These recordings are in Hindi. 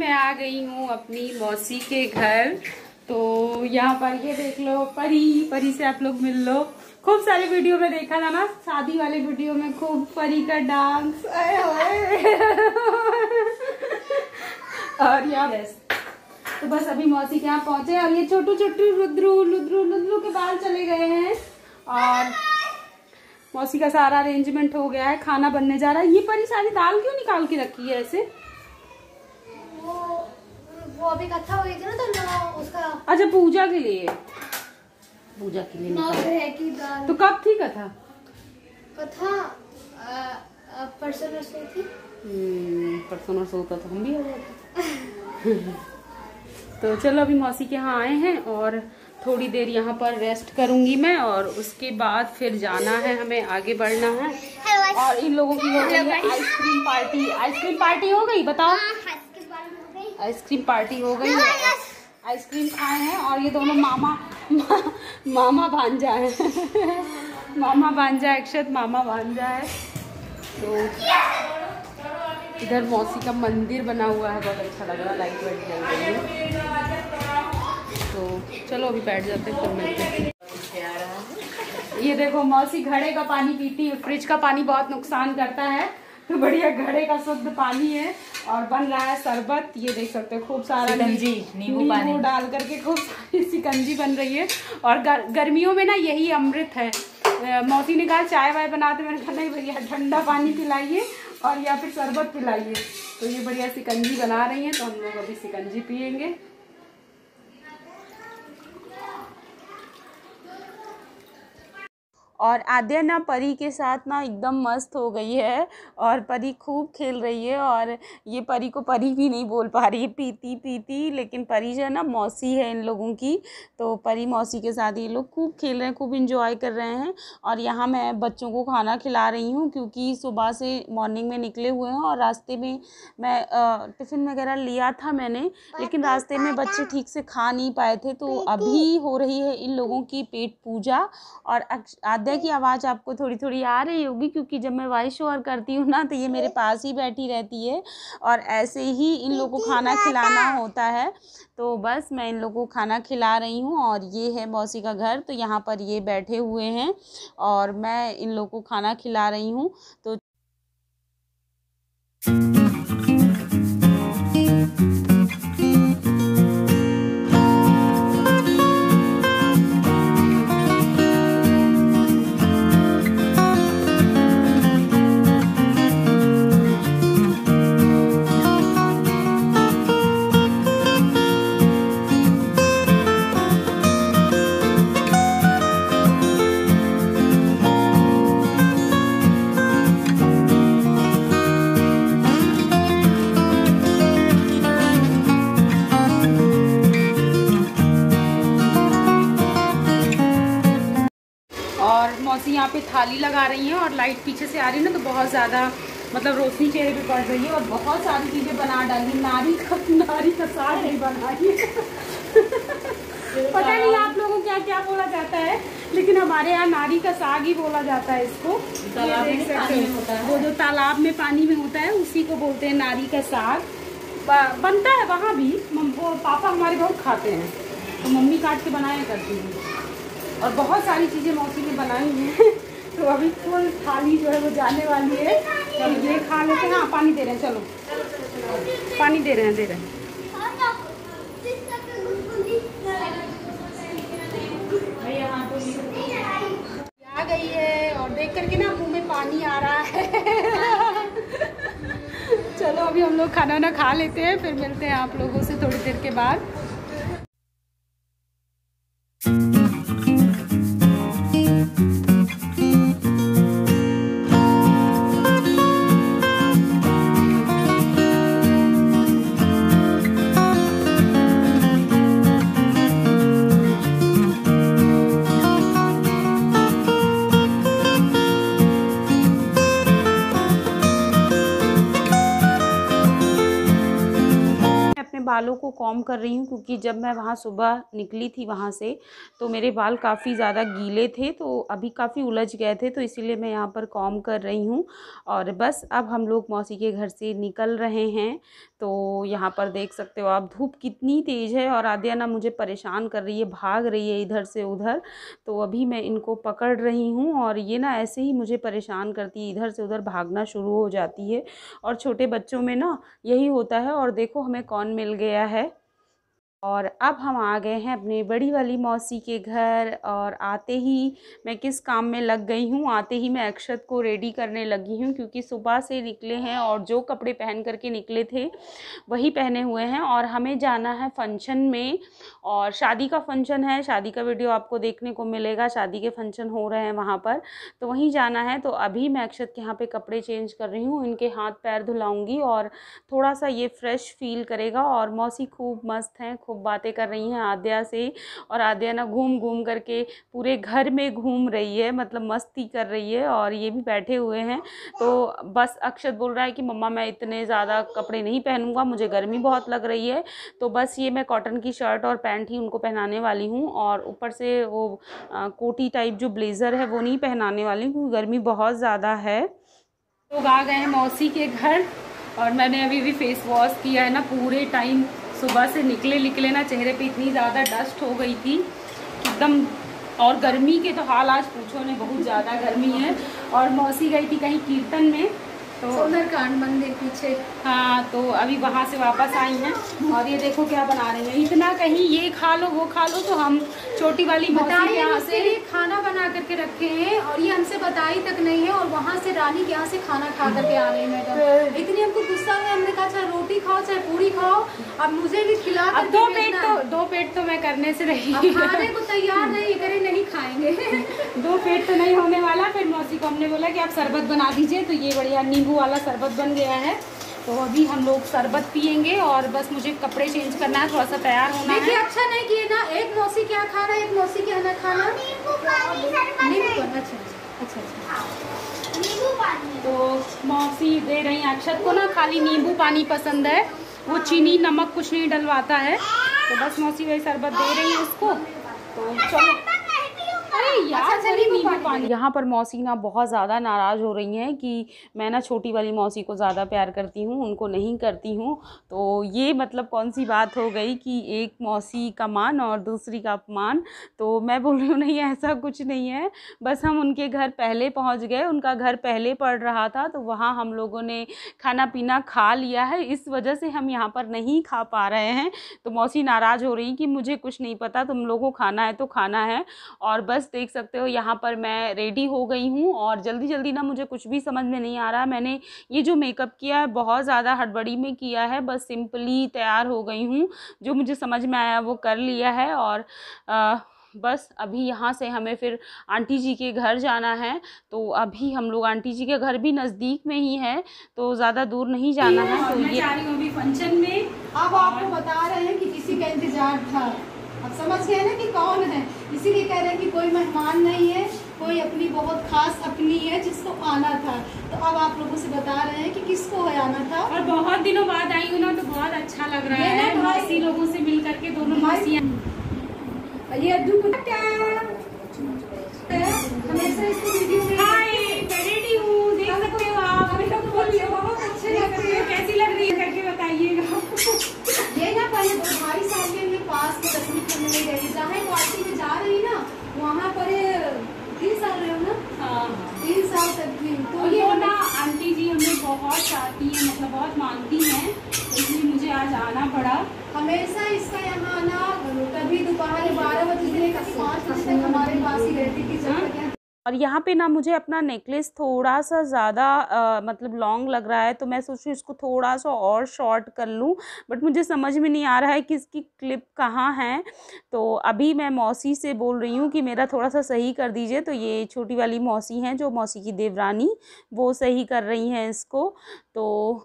मैं आ गई हूँ अपनी मौसी के घर। तो यहाँ पर ये देख लो, परी से आप लोग मिल लो। खूब सारी वीडियो में देखा था ना, शादी वाले वीडियो में खूब परी का डांस और यहाँ तो बस अभी मौसी के यहाँ पहुंचे और ये छोटू छोटू लुद्रू के बाल चले गए हैं और मौसी का सारा अरेंजमेंट हो गया है। खाना बनने जा रहा है। ये परी सारी दाल क्यों निकाल के रखी है ऐसे? वो अभी कथा हुई थी ना, तो उसका अच्छा पूजा के लिए निकाल। तो कब थी कथा? परसों नरसों थी। परसों नरसों तो हम भी हो गए। तो चलो अभी मौसी के यहाँ आए हैं और थोड़ी देर यहाँ पर रेस्ट करूंगी मैं और उसके बाद फिर जाना है, हमें आगे बढ़ना है। और इन लोगों की हो गई है आइसक्रीम पार्टी। आइसक्रीम पार्टी हो गई? बताओ। आइसक्रीम पार्टी हो गई है, आइसक्रीम खाए हैं और ये दोनों मामा भांजा है। मामा भांजा, अक्षत मामा भांजा है। तो इधर मौसी का मंदिर बना हुआ है, बहुत अच्छा लग रहा है, लाइट वाइट जल रही है। तो चलो अभी बैठ जाते हैं, फिर मिलते हैं। ये देखो मौसी घड़े का पानी पीती है। फ्रिज का पानी बहुत नुकसान करता है, तो बढ़िया घड़े का शुद्ध पानी है। और बन रहा है शरबत, ये देख सकते हो, खूब सारा नींबू डाल करके खूब सारी शिकंजी बन रही है। और गर्मियों में ना यही अमृत है। मौसी ने कहा चाय वाय बनाते, मैंने कहा नहीं भैया ठंडा पानी पिलाइए और या फिर शरबत पिलाइए। तो ये बढ़िया शिकंजी बना रही हैं, तो हम लोग अभी शिकंजी पियेंगे। और आद्या ना परी के साथ ना एकदम मस्त हो गई है और परी खूब खेल रही है। और ये परी को परी भी नहीं बोल पा रही है, पीती। लेकिन परी जो है ना मौसी है इन लोगों की, तो परी मौसी के साथ ये लोग खूब खेल रहे हैं, खूब इंजॉय कर रहे हैं। और यहाँ मैं बच्चों को खाना खिला रही हूँ क्योंकि सुबह से मॉर्निंग में निकले हुए हैं और रास्ते में मैं टिफ़िन वगैरह लिया था मैंने, लेकिन रास्ते में बच्चे ठीक से खा नहीं पाए थे। तो अभी हो रही है इन लोगों की पेट पूजा। और आद्या की आवाज़ आपको थोड़ी थोड़ी आ रही होगी क्योंकि जब मैं वॉइस ओवर करती हूँ ना तो ये मेरे पास ही बैठी रहती है और ऐसे ही इन लोगों को खाना खिलाना होता है। तो बस मैं इन लोगों को खाना खिला रही हूँ और ये है मौसी का घर। तो यहाँ पर ये बैठे हुए हैं और मैं इन लोगों को खाना खिला रही हूँ। तो मौसी यहाँ पे थाली लगा रही हैं और लाइट पीछे से आ रही है ना, तो बहुत ज़्यादा मतलब रोशनी चेहरे पे पड़ रही है और बहुत सारी चीज़ें बना डाली। नारी का साग भी बनाई है। पता नहीं आप लोगों को क्या क्या बोला जाता है, लेकिन हमारे यहाँ नारी का साग ही बोला जाता है इसको। देख सकते हैं वो जो तालाब में पानी में होता है उसी को बोलते हैं नारी का साग। बनता है वहाँ भी, वो पापा हमारे बहुत खाते हैं तो मम्मी काट के बनाया करती हैं। और बहुत सारी चीज़ें मौसी ने बनाई हैं। तो अभी फुल थाली जो है वो जाने वाली है। तो ये खा लेते हैं। हाँ पानी दे रहे हैं, चलो पानी दे रहे हैं। आ गई है और देख करके ना मुंह में पानी आ रहा है। चलो अभी हम लोग खाना ना खा लेते हैं, फिर मिलते हैं आप लोगों से थोड़ी देर के बाद। मैं बालों को कॉम कर रही हूँ, क्योंकि जब मैं वहाँ सुबह निकली थी वहाँ से तो मेरे बाल काफ़ी ज़्यादा गीले थे, तो अभी काफ़ी उलझ गए थे, तो इसीलिए मैं यहाँ पर कॉम कर रही हूँ। और बस अब हम लोग मौसी के घर से निकल रहे हैं। तो यहाँ पर देख सकते हो आप, धूप कितनी तेज़ है और आद्या ना मुझे परेशान कर रही है, भाग रही है इधर से उधर। तो अभी मैं इनको पकड़ रही हूँ और ये ना ऐसे ही मुझे परेशान करती है, इधर से उधर भागना शुरू हो जाती है। और छोटे बच्चों में ना यही होता है। और देखो हमें कौन मिल गया है। और अब हम आ गए हैं अपने बड़ी वाली मौसी के घर। और आते ही मैं किस काम में लग गई हूँ, आते ही मैं अक्षत को रेडी करने लगी हूँ, क्योंकि सुबह से निकले हैं और जो कपड़े पहन करके निकले थे वही पहने हुए हैं। और हमें जाना है फंक्शन में, और शादी का फंक्शन है। शादी का वीडियो आपको देखने को मिलेगा, शादी के फंक्शन हो रहे हैं वहाँ पर, तो वहीं जाना है। तो अभी मैं अक्षत के यहाँ पे कपड़े चेंज कर रही हूँ, इनके हाथ पैर धुलाऊँगी और थोड़ा सा ये फ्रेश फील करेगा। और मौसी खूब मस्त हैं, खूब बातें कर रही हैं आद्या से। और आद्या ना घूम घूम करके पूरे घर में घूम रही है, मतलब मस्ती कर रही है। और ये भी बैठे हुए हैं। तो बस अक्षत बोल रहा है कि मम्मा मैं इतने ज़्यादा कपड़े नहीं पहनूंगा, मुझे गर्मी बहुत लग रही है। तो बस ये मैं कॉटन की शर्ट और पैंट ही उनको पहनाने वाली हूँ, और ऊपर से वो कोटी टाइप जो ब्लेज़र है वो नहीं पहनाने वाली हूँ, क्योंकि गर्मी बहुत ज़्यादा है। लोग आ गए हैं मौसी के घर, और मैंने अभी भी फेस वॉश किया है ना पूरे टाइम। सुबह से निकले ना चेहरे पे इतनी ज़्यादा डस्ट हो गई थी एकदम। और गर्मी के तो हाल आज पूछो नहीं, बहुत ज़्यादा गर्मी है। और मौसी गई थी कहीं कीर्तन में, तो सुंदरकांड मंदिर पीछे। हाँ, तो अभी वहाँ से वापस आई हैं। और ये देखो क्या बना रही हैं, इतना कहीं ये खा लो वो खा लो। तो हम छोटी वाली मौसी के यहाँ से खाना बना करके रखे हैं, और ये हमसे बताई तक नहीं है। और वहाँ से रानी के यहाँ से खाना खा करके आ रहे हैं मैडम। इतनी हमको गुस्सा है, हमने कहा चाहे रोटी खाओ चाहे पूरी खाओ, अब मुझे भी खिला। अब दो पेट तो मैं करने से रही, खाने को तैयार नहीं करे, नहीं खाएंगे। 2 पेट तो नहीं होने वाला। फिर मौसी को हमने बोला कि आप शरबत बना दीजिए, तो ये बढ़िया नींबू वाला शरबत बन गया है। तो अभी हम लोग शरबत पियेंगे, और बस मुझे कपड़े चेंज करना है, थोड़ा सा तैयार होना है। देखिए अच्छा नहीं किए ना, एक मौसी क्या खा रहा है, एक मौसी क्या ना खाना। नींबू पानी। अच्छा। नींबू पानी। तो मौसी दे रही हैं अक्षत को ना खाली नींबू पानी पसंद है, वो चीनी नमक कुछ नहीं डलवाता है। तो बस मौसी वही शरबत दे रही है उसको। तो चलो, यहाँ पर मौसी ना बहुत ज़्यादा नाराज़ हो रही हैं कि मैं ना छोटी वाली मौसी को ज़्यादा प्यार करती हूँ, उनको नहीं करती हूँ। तो ये मतलब कौन सी बात हो गई कि एक मौसी का मान और दूसरी का अपमान। तो मैं बोल रही हूँ नहीं, ऐसा कुछ नहीं है, बस हम उनके घर पहले पहुँच गए, उनका घर पहले पड़ रहा था, तो वहाँ हम लोगों ने खाना पीना खा लिया है, इस वजह से हम यहाँ पर नहीं खा पा रहे हैं। तो मौसी नाराज़ हो रही कि मुझे कुछ नहीं पता, तुम लोगों को खाना है तो खाना है। और बस देख सकते हो यहाँ पर मैं रेडी हो गई हूँ, और जल्दी जल्दी ना मुझे कुछ भी समझ में नहीं आ रहा। मैंने ये जो मेकअप किया है बहुत ज़्यादा हड़बड़ी में किया है, बस सिंपली तैयार हो गई हूँ, जो मुझे समझ में आया वो कर लिया है। और बस अभी यहाँ से हमें फिर आंटी जी के घर जाना है। तो अभी हम लोग, आंटी जी के घर भी नज़दीक में ही है, तो ज़्यादा दूर नहीं जाना है। तो ये जा रही हूँ अभी फंक्शन में। अब आपको बता रहे हैं कि किसी का इंतजार था, अब समझ गए ना कि कौन है, इसीलिए कह रहे हैं कि कोई मेहमान नहीं है, कोई अपनी बहुत खास अपनी है जिसको आना था। तो अब आप लोगों से बता रहे हैं कि किसको आना था। और बहुत दिनों बाद आई हूँ ना, तो बहुत अच्छा लग रहा है मौसी लोगों से मिल करके, दोनों मौसियाँ। ये हमेशा इसको वीडियो में रेडी हूँ, देख सकते हो आप। बहुत अच्छे लग रहे हैं, कैसी लग रही है करके बताइएगा। ये ना पहले 2-2.5 साल के पास में रस्म करने में गई, जहाँ पार्टी में जा रही ना वहाँ पर 3 साल रहे हो ना। हाँ, 3 साल तक भी। तो ये ना आंटी जी हमें बहुत चाहती हैं, मतलब बहुत मानती हैं, इसलिए मुझे आज आना पड़ा। हमेशा इसका यहाँ आना, कभी दोपहर 12 बजे से लेकर 5 बजे तक हमारे पास ही रहती थी। और यहाँ पे ना मुझे अपना नेकलेस थोड़ा सा ज़्यादा मतलब लॉन्ग लग रहा है, तो मैं सोच रही हूँ इसको थोड़ा सा और शॉर्ट कर लूँ, बट मुझे समझ में नहीं आ रहा है कि इसकी क्लिप कहाँ है। तो अभी मैं मौसी से बोल रही हूँ कि मेरा थोड़ा सा सही कर दीजिए। तो ये छोटी वाली मौसी हैं, जो मौसी की देवरानी, वो सही कर रही हैं इसको। तो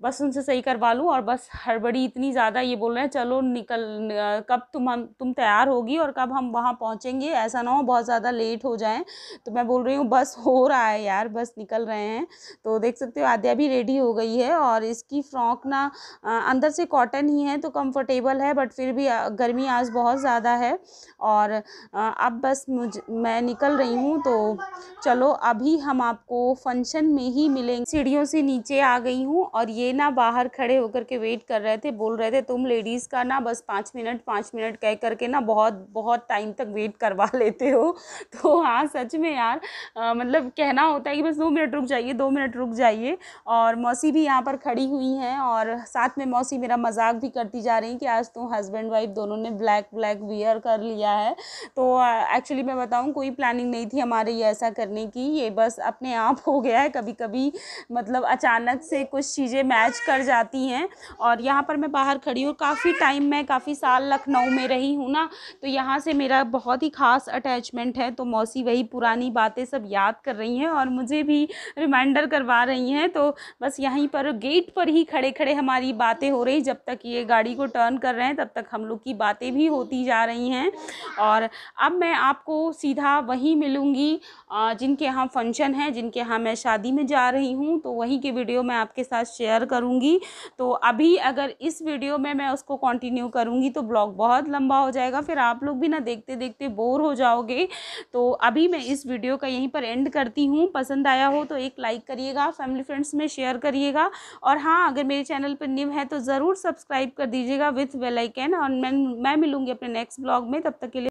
बस उनसे सही करवा लूँ। और बस हड़बड़ी इतनी ज़्यादा, ये बोल रहे हैं चलो कब तुम तैयार होगी और कब हम वहाँ पहुँचेंगे, ऐसा ना हो बहुत ज़्यादा लेट हो जाएं। तो मैं बोल रही हूँ बस हो रहा है यार, बस निकल रहे हैं। तो देख सकते हो आद्या भी रेडी हो गई है और इसकी फ्रॉक ना अंदर से कॉटन ही है तो कंफर्टेबल है, बट फिर भी गर्मी आज बहुत ज़्यादा है। और अब बस मैं निकल रही हूँ। तो चलो अभी हम आपको फंक्शन में ही मिलेंगे। सीढ़ियों से नीचे आ गई हूँ और ये ना बाहर खड़े होकर के वेट कर रहे थे, बोल रहे थे तुम लेडीज़ का ना बस 5 मिनट कह करके ना बहुत बहुत टाइम तक वेट करवा लेते हो। तो हाँ सच में यार, मतलब कहना होता है कि बस 2 मिनट रुक जाइए, 2 मिनट रुक जाइए। और मौसी भी यहाँ पर खड़ी हुई हैं और साथ में मौसी मेरा मजाक भी करती जा रही कि आज तो हस्बैंड वाइफ दोनों ने ब्लैक वियर कर लिया है। तो एक्चुअली मैं बताऊँ कोई प्लानिंग नहीं थी हमारे ये ऐसा करने की, ये बस अपने आप हो गया है। कभी कभी मतलब अचानक से कुछ चीज़ें मैच कर जाती हैं। और यहाँ पर मैं बाहर खड़ी हूँ, काफ़ी टाइम, मैं काफ़ी साल लखनऊ में रही हूँ ना, तो यहाँ से मेरा बहुत ही ख़ास अटैचमेंट है। तो मौसी वही पुरानी बातें सब याद कर रही हैं और मुझे भी रिमाइंडर करवा रही हैं। तो बस यहीं पर गेट पर ही खड़े खड़े हमारी बातें हो रही, जब तक ये गाड़ी को टर्न कर रहे हैं तब तक हम लोग की बातें भी होती जा रही हैं। और अब मैं आपको सीधा वहीं मिलूँगी जिनके यहाँ फंक्शन है, जिनके यहाँ मैं शादी में जा रही हूँ, तो वहीं की वीडियो मैं आपके साथ शेयर करूँगी। तो अभी अगर इस वीडियो में मैं उसको कंटिन्यू करूँगी तो ब्लॉग बहुत लंबा हो जाएगा, फिर आप लोग भी ना देखते देखते बोर हो जाओगे। तो अभी मैं इस वीडियो का यहीं पर एंड करती हूँ। पसंद आया हो तो एक लाइक करिएगा, फैमिली फ्रेंड्स में शेयर करिएगा। और हाँ, अगर मेरे चैनल पर न्यू है तो ज़रूर सब्सक्राइब कर दीजिएगा विथ बेल आइकन। और मैं मिलूँगी अपने नेक्स्ट ब्लॉग में, तब तक के लिए